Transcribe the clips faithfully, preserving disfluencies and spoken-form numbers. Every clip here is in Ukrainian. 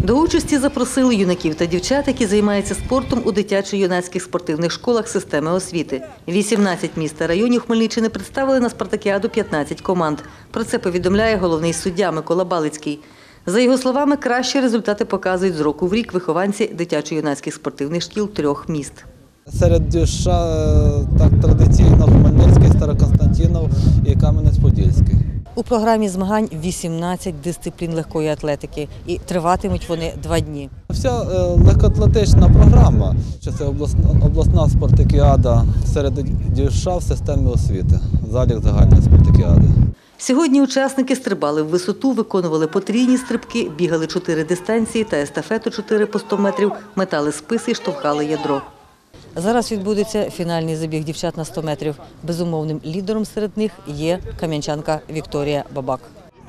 До участі запросили юнаків та дівчат, які займаються спортом у дитячо-юнацьких спортивних школах системи освіти. вісімнадцять міст та районів Хмельниччини представили на спартакіаду п'ятнадцять команд. Про це повідомляє головний суддя Микола Балицький. За його словами, кращі результати показують з року в рік вихованці дитячо-юнацьких спортивних шкіл трьох міст. Серед дівчат так традиційно Хмельницький, Староконстантинов і Кам'янець-Подільський. У програмі змагань вісімнадцять дисциплін легкої атлетики і триватимуть вони два дні. Вся легкоатлетична програма, це обласна, обласна спартакіада серед дівчат в системі освіти, залік загальної спартакіади. Сьогодні учасники стрибали в висоту, виконували потрійні стрибки, бігали чотири дистанції та естафету чотири по сто метрів, метали списи і штовхали ядро. Зараз відбудеться фінальний забіг дівчат на сто метрів. Безумовним лідером серед них є кам'янчанка Вікторія Бабак.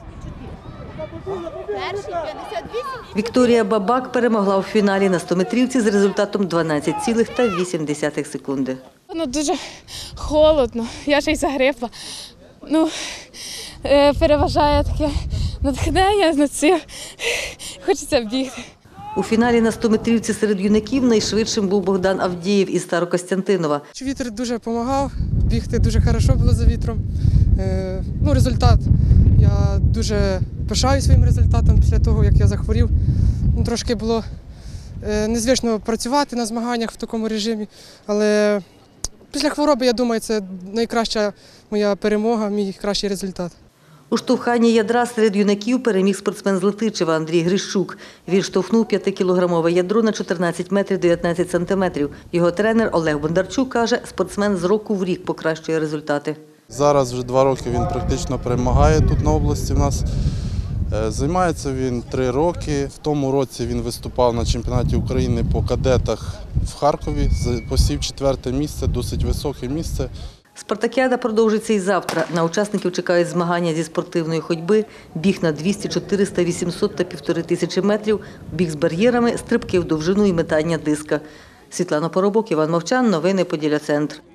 Вікторія Бабак перемогла у фіналі на стометрівці з результатом дванадцять цілих вісім десятих секунди. Ну, дуже холодно, я ж й загрипла. Ну, переважає таке натхнення на це, хочеться бігти. У фіналі на стометрівці серед юнаків найшвидшим був Богдан Авдієв із Старокостянтинова. Вітер дуже допомагав, бігти дуже добре було за вітром. Ну, результат. Я дуже пишаю своїм результатом після того, як я захворів. Трошки було незвично працювати на змаганнях в такому режимі, але після хвороби, я думаю, це найкраща моя перемога, мій кращий результат. У штовханні ядра серед юнаків переміг спортсмен з Летичева Андрій Грищук. Він штовхнув п'ятикілограмове ядро на чотирнадцять метрів дев'ятнадцять сантиметрів. Його тренер Олег Бондарчук каже, спортсмен з року в рік покращує результати. Зараз вже два роки він практично перемагає тут на області в нас. Займається він три роки. В тому році він виступав на чемпіонаті України по кадетах в Харкові, посів четверте місце, досить високе місце. Спартакіада продовжиться і завтра. На учасників чекають змагання зі спортивної ходьби, біг на двісті, чотириста, вісімсот та півтори тисячі метрів, біг з бар'єрами, стрибки в довжину і метання диска. Світлана Поробок, Іван Мовчан, новини Поділля Центр.